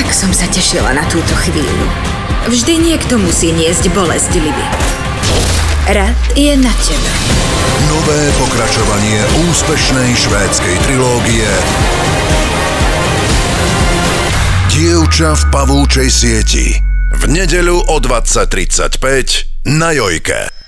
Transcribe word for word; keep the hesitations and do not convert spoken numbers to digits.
Tak som sa tešila na túto chvíľu. Vždy niekto musí niesť bolesť Libby. Rad je na tebe. Nové pokračovanie úspešnej švédskej trilógie Dievča v pavúčej sieti. V nedeľu o dvadsať tridsaťpäť na Jojke.